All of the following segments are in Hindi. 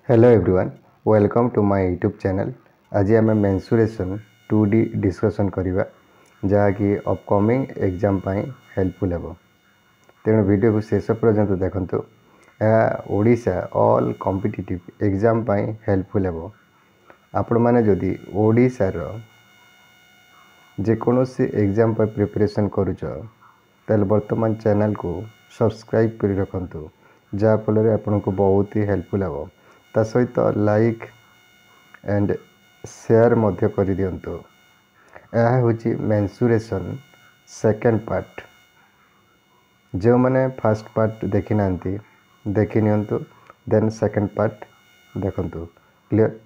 Hello everyone, welcome to my YouTube channel. आज आम मेंसुरेशन 2D डिस्कसन करवा जहाँकि अपकमिंग एग्जाम हेल्पफुल हे। तेणु वीडियो को शेष पर्यंत देखंतु। Odisha all competitive exam helpful हे। आपण माने जदि ओडिशार जेकोसी एग्जाम पर प्रिपरेशन करुच ताल वर्तमान चैनल को सब्सक्राइब कर रखंतु, जहाँ फल आपन को बहुत ही हेल्पफुल हे। ता सहित लाइक एंड शेयर मध्य कर दिंतु। यह हूँ मेंसुरेशन सेकेंड पार्ट। जो मैंने फर्स्ट पार्ट देखी ना देखी नियंतु, देन सेकेंड पार्ट देखंतु। क्लियर।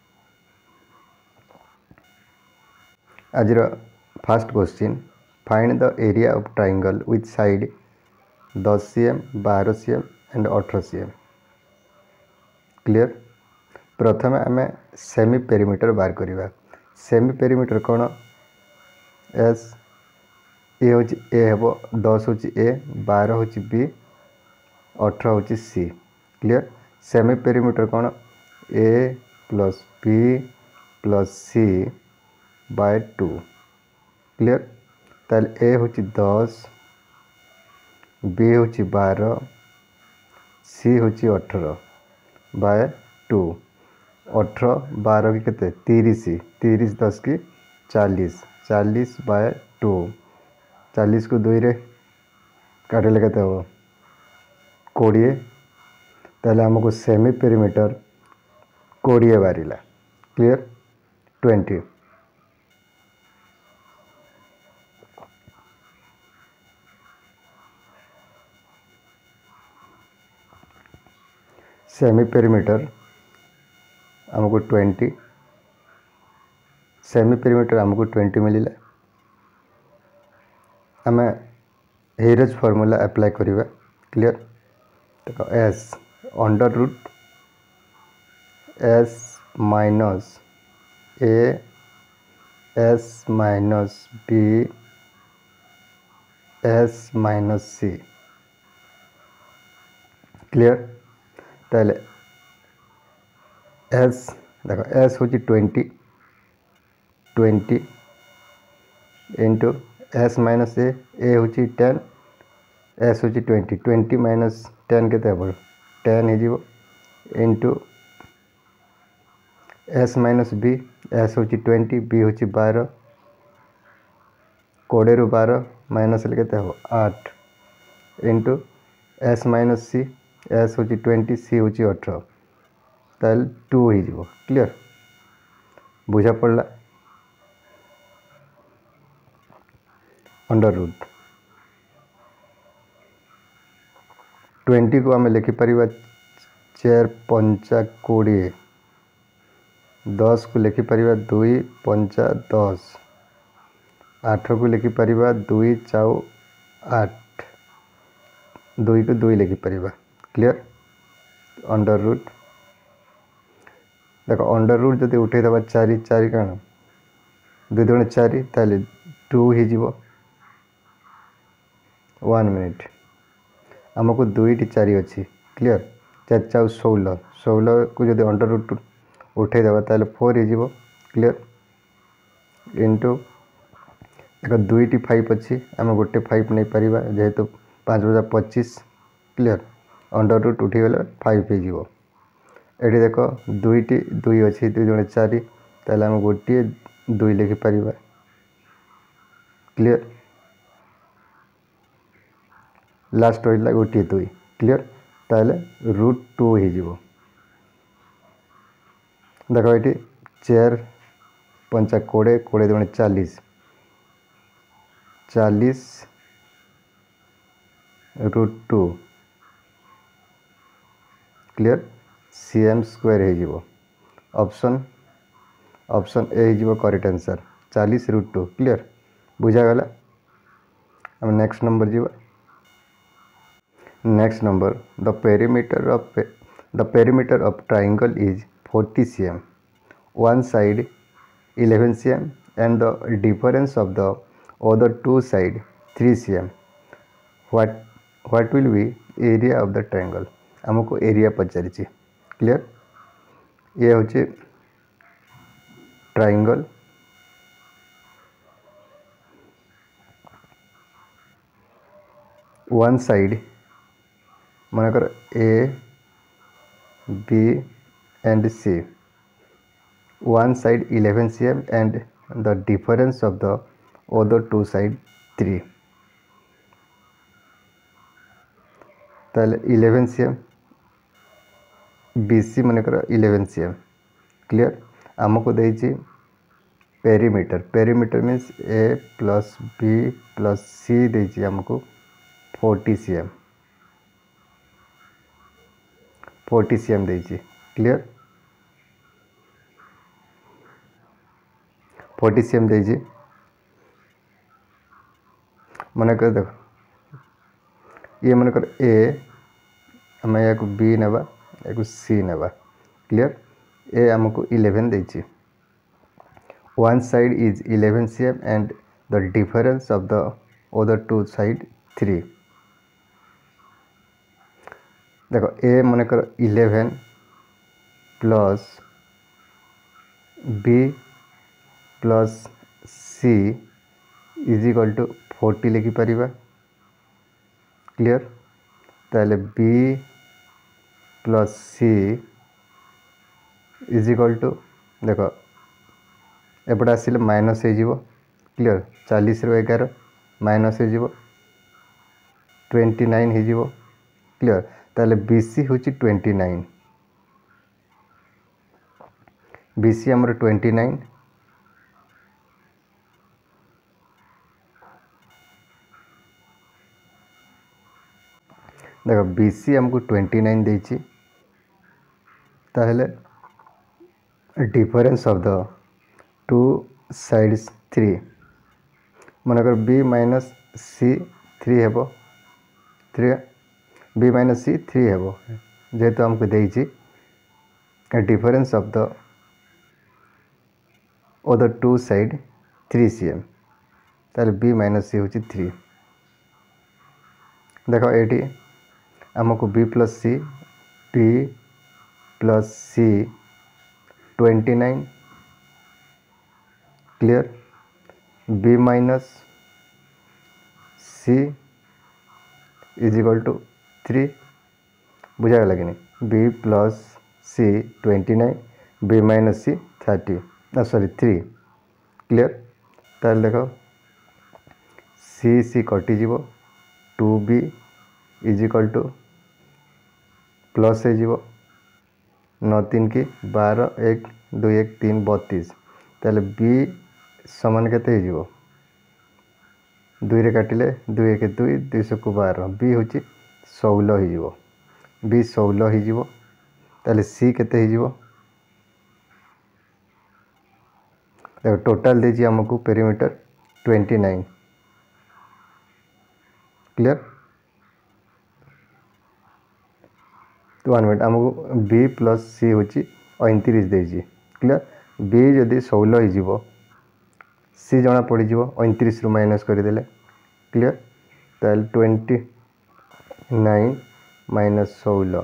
आज first question, find the area of triangle with side 10 cm, 12 cm and 18 cm। Clear. प्रथम आम सेमी पेरीमीटर बार करवा। सेमी पेरीमीटर कौन? एस ए हूँ ए हेब, 10 हूँ ए, 12 हूँ बी, 18 हूँ सी। क्लियर। सेमी पेरीमीटर कौन? A plus B plus C by 2। Clear. ताल ए हूँ 10, बी हूँ 12, सी हूँ 18 बाय 2। 18 12 की केते 30, 30 10 की 40, 40 बाय 2। 40 को 2 रे काटिले केते हो 20। ताले हमको सेमी पेरीमीटर 20 बारिला। क्लियर। 20 सेमी पेरीमीटर हमको 20, सेमी पेरीमीटर हमको 20 मिलला। आम हेरेज फॉर्मूला अप्लाई करिवा। क्लियर। देखो S under root S minus A S minus B S minus C. Clear. ताले एस देखो एस हूँ 20 इंटू एस माइनस ए हूँ 10, एस हूँ 20 माइनस 10 के 10 हो into S minus B, S हूँ 20, बी हूँ 12, 20 रु 12 माइनस के 8 into S minus C, S हूँ 20, सी हूँ 18, ताल 2 हो। क्लियर। बुझा पड़ला। अंडर रूट 20 को आम लिखिपर 4 5 20, 10 को लिखिपर 2 5 10, 8 को लिखिपर 2 4 8, 2 को 2 लिखिपर। क्लियर। अंडर रूट देखो अंडर रूट जब उठे दबा 4 4 कण 2 दूनी 4 ताले 2 हो 1 मिनिट। आमको 2 4 अच्छी। क्लियर। 4 4 16, 16 को जब अंडर रूट उठे दबा ताले 4 हो। क्लियर। इंटू देखो 2 5 अच्छी, आम गोटे 5 नहीं पार जेहेतु 5 × 25। क्लियर। अंडर रूट उठी गले 5 हो। ये देख 2 2 अच्छी, 2 दूनी 4 ताले आम गोटे 2 लिखिपर। क्लियर। लास्ट रहा गोटे 2। क्लियर। ताले √2 हो। देखो ये 4 5 20, 20 दूनी 40, 40 √2। क्लियर। cm स्क्वायर हो। ऑप्शन ए हो करेक्ट आंसर 40 √2। क्लियर। बुझागला। हम नेक्स्ट नंबर जीवा। Next number, the perimeter of triangle is 40 cm, one side 11 cm and the difference of the other two side 3 cm. What will be area of the triangle? हमको एरिया पचारि। क्लियर। ये हूँ ट्रायंगल वन साइड मनकर A B and C one side 11 cm and the difference of the other two side 3 ताले 11 cm BC मनकर 11 cm क्लियर आमको देछि perimeter means A plus B plus C देछि आमको 40 cm देछि क्लियर 40 cm देछि मनकर देखो ये मनकर A आम या B नेबा या C नेबा क्लियर A आमको 11 देछि one side is 11 cm and the difference of the other two side 3 देखो A मनकर 11 plus B plus C is equal to 40 लिखि परिबा क्लियर ताले B plus C is equal to देखो एपटे आसिले माइनस हो जीवो क्लियर 40 रो 11 माइनस हो जीवो 29 हो जीवो क्लियर ताले BC होची 29 BC हमर 29 देखो BC हमको 29 देछि ताहले difference of the two sides 3 मनकर B माइनस C 3 हेबो 3 B माइनस C 3 हेबो जेहेतु हमको देछि difference of the other two side 3 cm ताहले B माइनस C होछि 3 देखो एटी आमको B plus C C 29 clear B minus C is equal to 3 बुझा गला कि नहीं B plus C 29 B minus C 30 sorry 3 clear ताल देखो C कटि जीवो 2B is equal two plus हो जीवो 9 3 की 12 1 2 1 3 32 ताले B समान केते हो जीवो 2 रे काटिले 2 1 2 212 B होची 16 हो जीवो B 16 हो जीवो ताले C केते हो जीवो देखो टोटल देजी हमको पेरीमीटर 29 क्लियर 1 मिनट हमको B प्लस C होची 29 देजी क्लियर B जदि 16 हो जीवो C जना पड़ी जीवो 29 रु माइनस कर देले क्लियर ताल 29 माइनस 16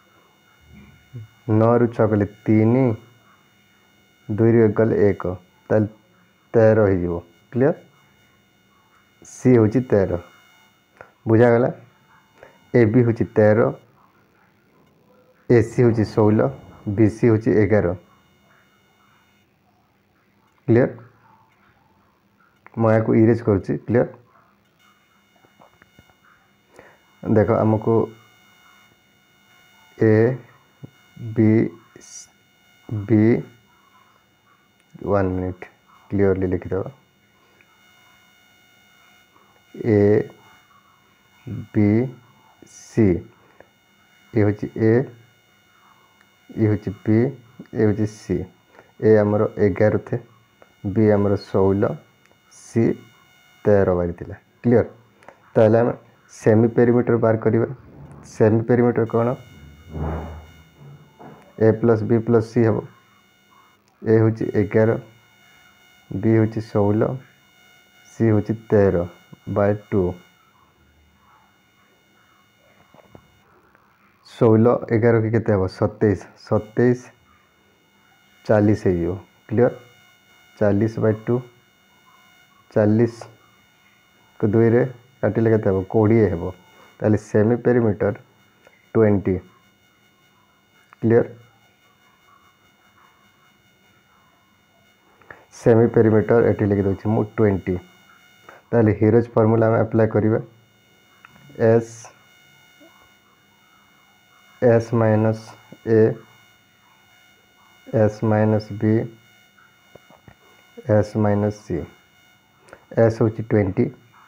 9 रु 6 गले 3 2 रु 1 गले 1 ताल 13 हो जीवो क्लियर C होची 13 बुझा गला AB होची 13 AC होची 16 BC होची 11 क्लियर मैं को इरेज करछि क्लियर देखो हमको A B 1 मिनट क्लियरली लिख दो A B C ये होची A ये होची B ये होची C A हमरो 11 थे B हमरो 16 C 13 बारी थिला क्लियर ताले हम सेमी पेरीमीटर बार करिवे सेमी पेरीमीटर कोन A plus B plus C हबो A होची 11 B होची 16 C होची 13 बाय 2 16 11 के केते हबो 27 27 40 हो क्लियर 40/2 40 को 2 रे काटिले केते हो 20 हेबो ताले semi perimeter 20 clear semi perimeter एटी लिखि दउछि मु 20 ताले हीरोज फार्मूला में अप्लाई करिवे S minus A S minus B S minus C S होची 20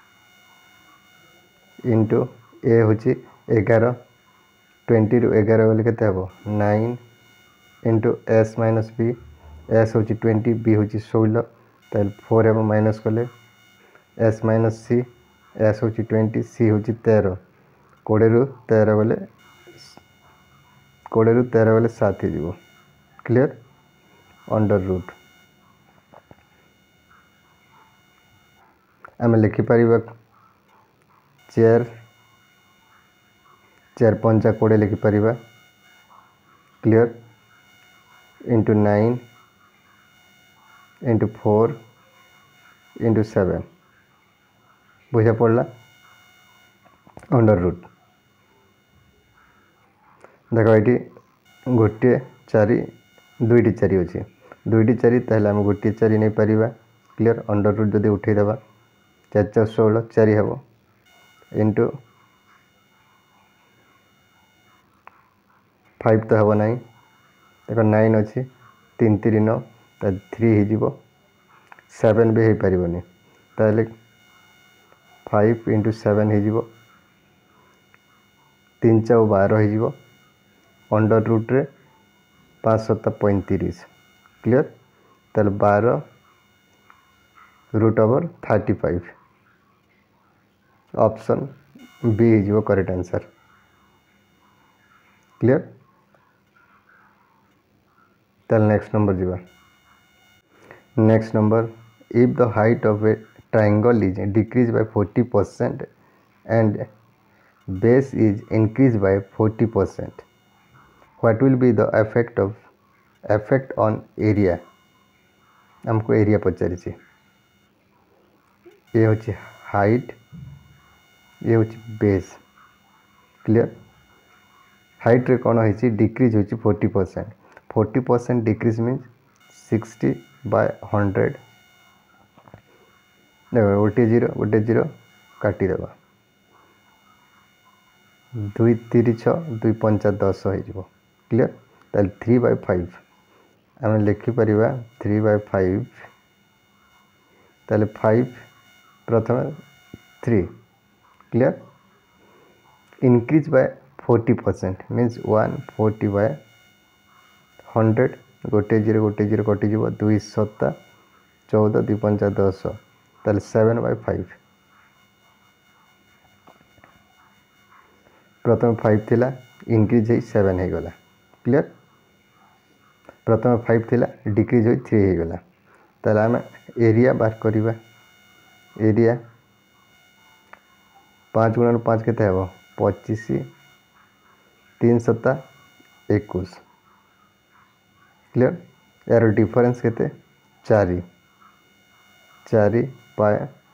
इंटू A होची 11 20 रु 11 बोले केते हबो 9 into S minus B S होची 20 B होची 16 ताल 4 हेबो माइनस कले S minus C S होची 20 C होची 13 20 रु 13 बोले 20 रु 13 बोले 7 ही जीवो क्लियर अंडर रूट आम लिखि पारिबा 4 पंचा 20 लिखि पारिबा क्लियर इंटू 9 इंटू 4 इंटू 7 बुझा पड़ला अंडर रूट देखो ये गोटे 4 दुईटी 4 अच्छी दुईटी 4 ताहले आम गोटे 4 नहीं पारिबा क्लियर अंडर रूट जदि उठेदेबा 4 4 16 4 हेबो इंटू 5 तो हेबो नहीं देखो 9 अच्छी 3 3 9 3 ही जीवो 7 भी हो पारिबनी ताहले 5 इंटू 7 ही जीवो 3 4 12 ही जीवो अंडर रूट रे 5 7 35 क्लियर ताहले 12 root over 35 option B is your correct answer clear ताहले नेक्स्ट नंबर जीवा next number if the height of a triangle is decrease by 40% and base is increase by 40% what will be the effect on area हमको एरिया पचारि ये होची हाइट ये होची बेस क्लियर हाइट रे कौन होची डिक्रीज होची 40% डिक्रीज मीन्स 60/100 देखो गोटे जीरो काटी देबा 2 3 6 2 5 10 हो क्लियर ताल 3/5 आम लिखि परिबा 3/5 ताले 5 प्रथम 3 क्लियर इंक्रीज बाय 40% मीन्स 140/100 गोटे जीरो कटि जीव 2 7 14 2 5 10 ताले 7/5 प्रथम 5 थिला इंक्रीज हो 7 हो गला क्लियर प्रथम 5 थिला डिक्रीज हो 3 हो गला ताले आम एरिया बार करिबा एरिया 5 × 5 केते हेबो 25 3 7 21 क्लियर यार डिफरेंस केते 4 बाय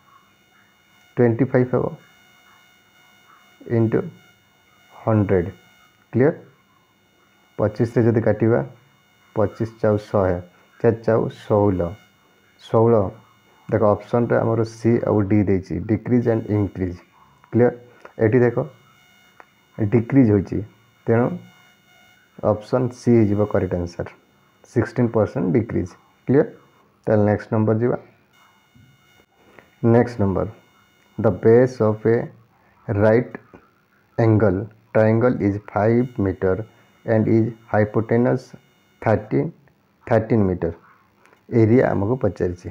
25 हेबो इंटू 100 क्लियर 25 से जदि काटिबा 25 × 100 4 × 16 देखो ऑप्शन रे हमरो सी और डी देछि डिक्रीज एंड इंक्रीज क्लियर एटी देखो डिक्रीज होची तेणु option C is the correct answer 16% decrease clear ताल नेक्स्ट नंबर जीवा next number the base of a right angle triangle is 5 metre and is hypotenuse 13 metre area हमको पचारि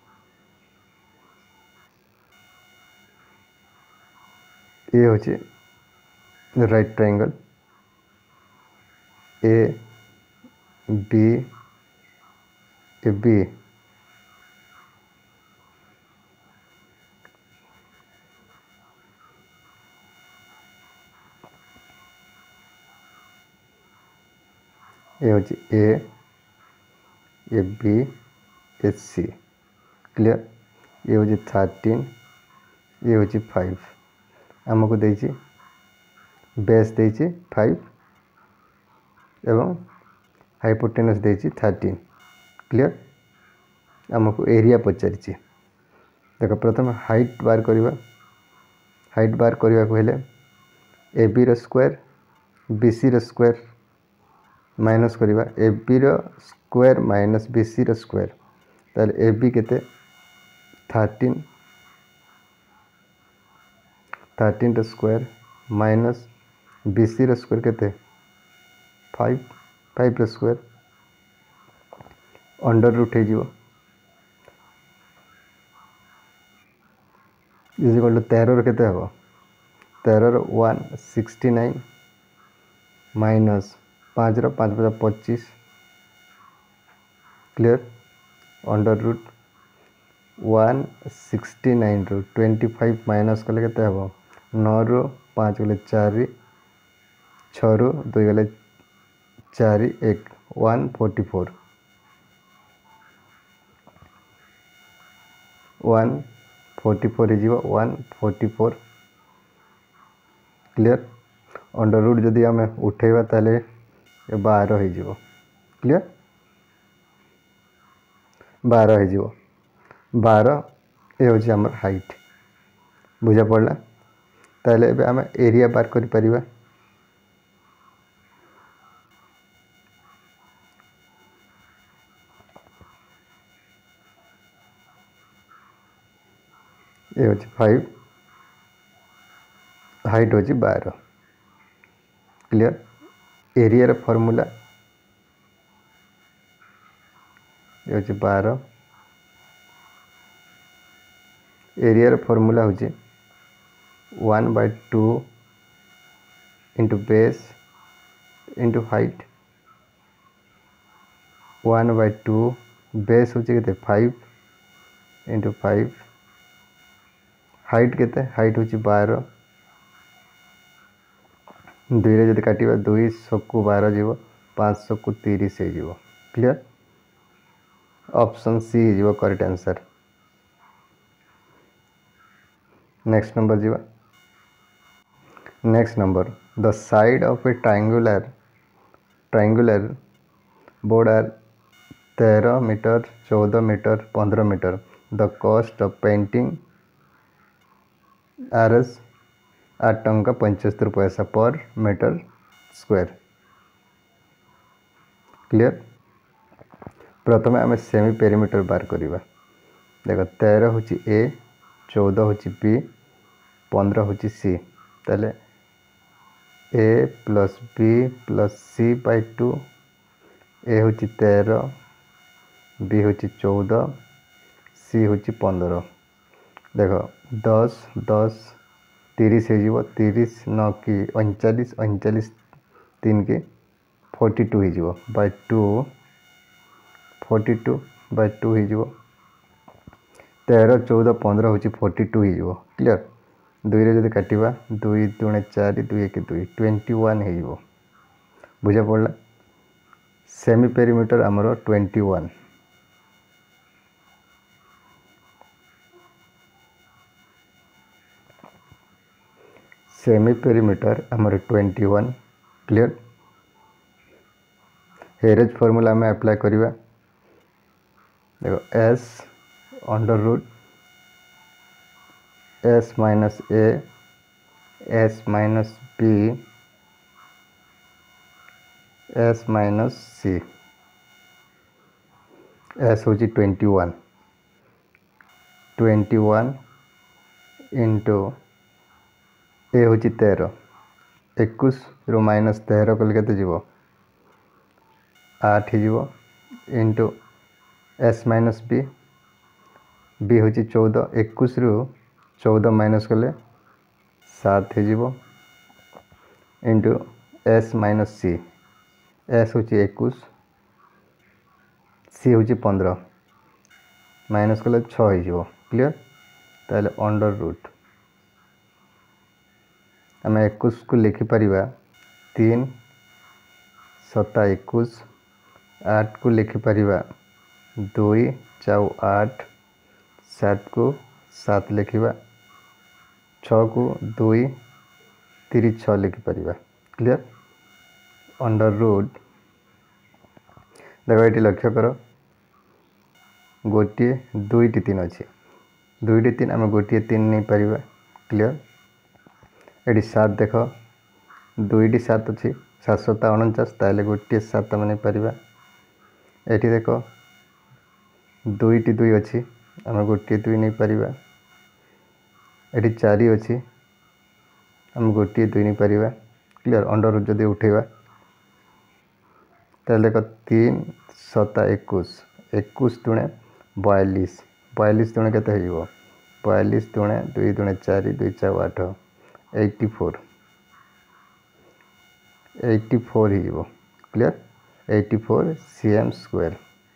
ये होची राइट ट्रायंगल ए बी ये होची ए A B A C clear ये हूँ 13 ये हूँ 5 आमको देछि बेस देछि 5 एवं हाइपोटेनस देछि 13 क्लियर आमको एरिया पचारि देख प्रथम हाइट बार करवा हाइट बार करने को हेले ए बी रो स्क्वायर बी सी रो स्क्वायर माइनस करवा ए बी रो स्क्वायर माइनस बी सी रो स्क्वायर ताले ए बी केते 13 रो स्क्वायर माइनस बी सी रो स्क्वायर केते 5 रो स्क्वायर अंडर रूट हो जीवो इज इक्वल टू 13 रो केते हबो 13 रो 169 माइनस 5 रो 5 + 25 क्लियर अंडर रूट 169 रो 25 माइनस कले केते हबो 9 रो 5 गले 4 6 रो 2 गले 4 1 144 144 क्लियर अंडर रूट जदि आम उठेबा ताले 12 हो जीवो क्लियर 12 हो जीवो 12 ये हूँ आम हाइट बुझा पड़ा ताले एबे आम एरिया बार करि परिबा ये हूँ 5 हाइट हूँ 12 क्लियर एरिया रो फॉर्मूला ये हूँ 12 एरिया रो फॉर्मूला हूँ 1/2 into base into height 1/2 base हूँ के 5 इंटू 5 हाइट केते हाइट हूँ 12 दुई रे जदि काटिबा 2 सकू 12 जीवो 5 सकू 30 हो जीवो क्लियर ऑप्शन सी जीवो करेक्ट आंसर नेक्स्ट नंबर जीवा next number the side of a triangular board are 13 मीटर 14 मीटर 15 मीटर the cost of painting RS 8 टंका 75 पैसा पर मीटर स्क्वायर क्लियर प्रथम आम सेमी पेरीमीटर बार करवा देख 13 हूँ ए 14 हूँ बी 15 हूँ सी ताले A plus B plus C by 2 A हूँ 13 बी हूँ 14 सी हूँ 15 देख 10 10 30 हो 30 9 की 39 39 3 के 42 हो बाय 2 42 बाय 2 हो 13 14 15 हूँ 42 हो क्लियर दुई रे जदि काटिबा 2 दूणे 4 2 1 2 21 हो बुझा पड़ा सेमी पेरीमीटर आमर 21 सेमी पेरीमीटर आमर 21 क्लियर हेरेज फॉर्मूला में अप्लाई करिवा देखो S under root S minus A S minus B S minus C S हूँ 21 इंटू ए हूँ 13 21 रू माइनस 13 कल के जीव 8 हो into S minus B B हूँ 14 21 रू 14 माइनस कले 7 हो into S minus C S हूँ 21 सी हूँ 15 माइनस कले 6 हो क्लियर ताले अंडर रूट आम 21 को लिखिपर 3 7 21 8 को लिखिपर 2 चाउ 8 7 को 7 लिखा 6 को 2 3 6 लिखिपर क्लियर अंडर रूट देख ये लक्ष्य कर गोटे 2 3 अच्छे 2 3 आम गोटे 3 नहीं पार क्लियर ये 7 देख 2 7 अच्छी 7 7 49 ताले गोटे 7 आम नहीं पार ये देख 2 2 अच्छी आम गोटे 2 नहीं पार ये 4 अच्छी आम गोटे 2 नहीं पार क्लियर अंडर रूट जदि उठेगा ताले देख 3 7 21 21 दुणे 42 42 दुणे केते हो 42 दुणे 2 दुणे 4 2 4 8 84 हो क्लियर 84 cm स्क्वायर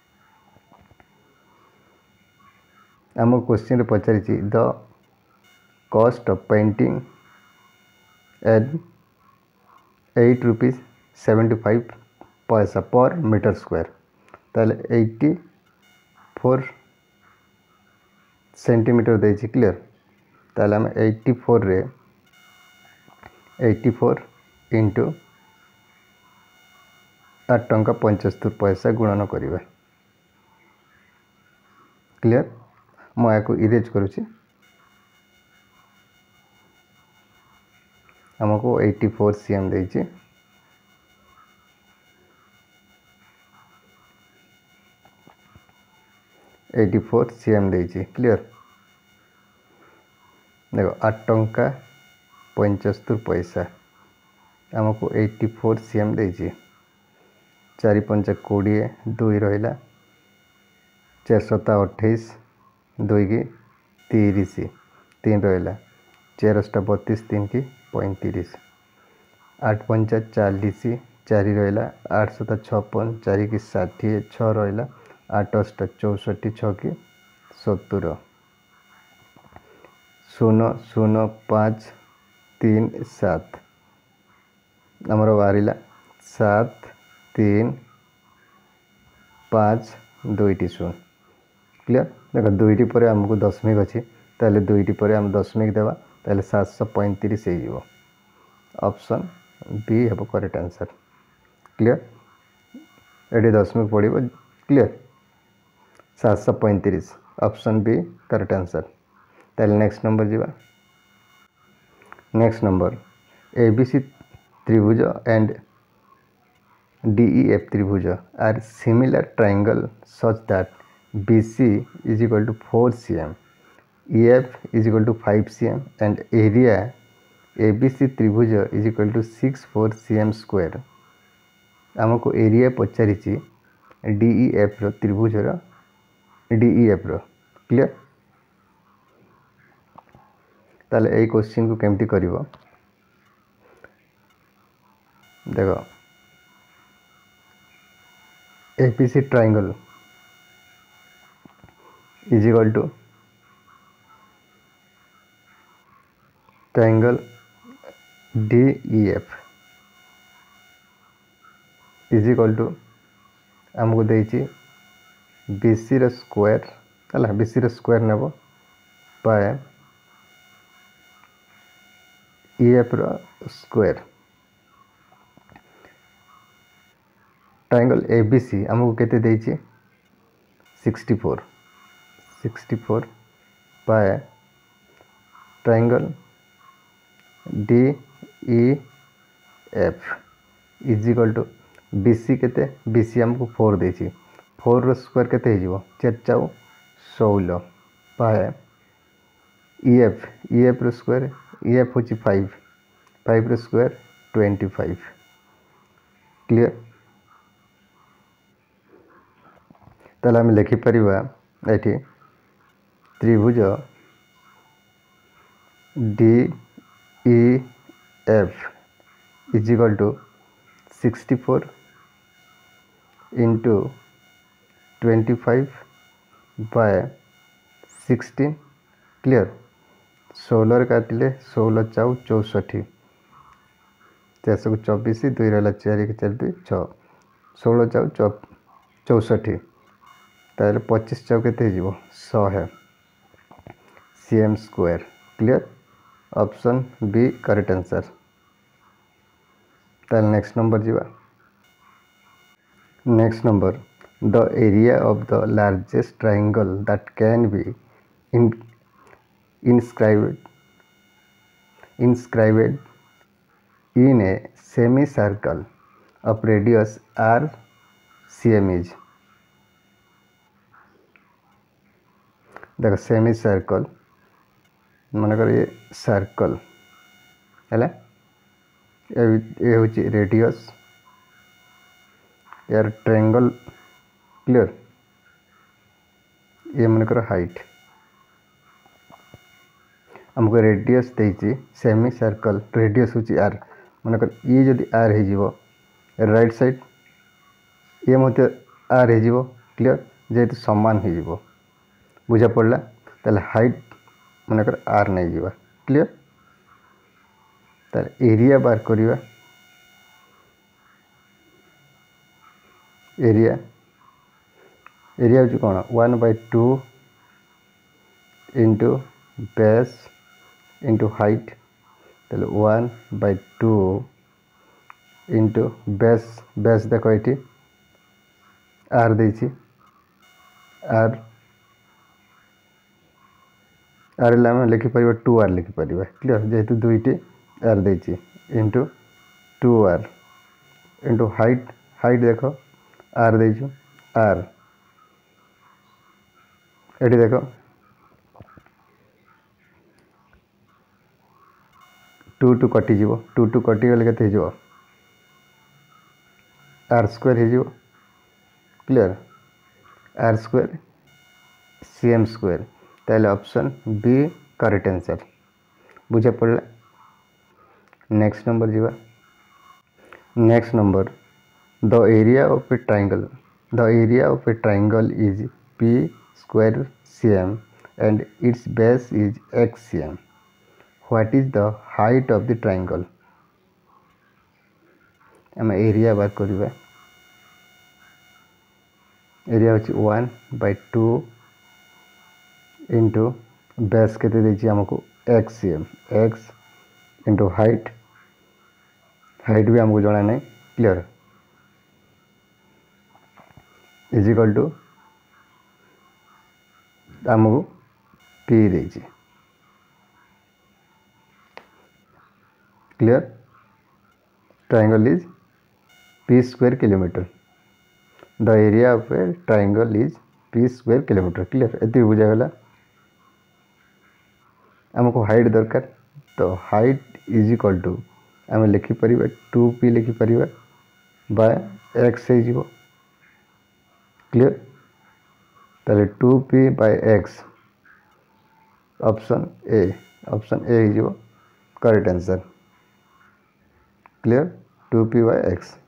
आम क्वेश्चन रे पचारि the cost of painting at 8 rupees 75 पैसा पर मीटर स्क्वायर ताले 84 सेंटीमीटर देछि क्लियर ताले हम 84 रे 84 इंटू 8 टंका 75 पैसा गुणन करिवे क्लियर मैं को इरेज करूची हमको 84 cm देछि 84 cm देछि क्लियर देखो 8 टंका 75 पैसा हमको 84 cm देछि 4 5 20 2 रहिला 4 7 28 2 की 30 3 रहिला 4 8 32 3 की 35 8 5 40 4 रहिला 8 7 56 4 की 60 6 रहिला 8 8 64 6 की 70 0 0 5 3 7 आमर बाहर 7 3 5 2 0 क्लियर देख 2 पर आमको दशमिक अच्छी ताले 2 पर आम दशमिक देवा ताले 735 हो ऑप्शन बी है करेक्ट आंसर क्लियर ये दशमिक पड़ो clear 735 option B correct answer ताले नेक्स्ट नंबर जीवा नेक्स्ट नंबर एबीसी त्रिभुज एंड DEF त्रिभुज are similar triangle such that BC is equal to 4 cm, EF is equal to 5 cm and area ABC त्रिभुज is equal to 64 cm square आमको एरिया पचारि DEF रो त्रिभुज रो DEF रो क्लियर ताले ए क्वेश्चन को केमती करिवो देखो ABC triangle is equal to triangle DEF is equal to आमको देछि BC रो स्क्वायर हला BC रो स्क्वायर नेबो बाय EF रो स्क्वायर ट्रायंगल ABC आमको केते देछि 64 by triangle DEF is equal to BC केते BC हमको 4 देछि 4 रो स्क्वायर केते हिजो 4 4 16 बाय EF रो स्क्वायर EF होछि 5 रो स्क्वायर 25 क्लियर ताले हम लिखि परिबा एठी त्रिभुज DEF is equal to 64 into 25 by 16 clear 16 काटिले 16 4 64 424 2 रहा 4 4 2 6 16 4 64 ताहले 25 चौक केते हो 100 cm square clear option B correct answer. ताहले नेक्स्ट नंबर जीवा next number the area of the largest triangle that can be inscribed in a semicircle of radius r cm is देखो सेमी सर्कल मन कर ये सर्कल है ये हूँ रेडियस यार ट्रायंगल क्लियर ये मन कर हाइट हमको रेडियस देती सेमी सर्कल रेडियस हूँ आर मन कर ये जदि आर हो राइट साइड ये मत आर हो क्लियर जेहेतु सामान हो बुझा पड़ा ताले हाइट मन कर आर नहीं जावा क्लियर ताले एरिया बार करिवा एरिया एरिया हूँ कौन 1/2 इंटू बेस इंटू हाइट ताले 1/2 इंटू बेस बेस देखो ये आर देती आर आर आम लिखिपर 2r लिखिपर क्लियर जेहेतु दुईटी आर देती into 2r into height height देख आर देचु आर ये देख 2 कटिज 2 कटिगले के आर स्क्वायर हो clear r square cm square ताहले ऑप्शन बी करेक्ट आंसर बुझा पड़ा। नेक्स्ट नंबर जीवा next number the area of a triangle is p square cm and its base is x cm. What is the height of the triangle? आम एरिया बार करवा एरिया हूँ 1/2 इंटू बेस के आमको x cm x into height height भी आमको जना नहीं क्लियर इज इक्वल टू आमको p देची clear triangle is p square kilometre the area of a triangle is p square kilometre clear ये बुझागला आमको हाइट दरकार तो हाइट इज इक्वल टू आम लिखिपर 2p लिखिपर बाय x हो क्लियर ताले 2p by x option A हो correct answer clear 2p by x।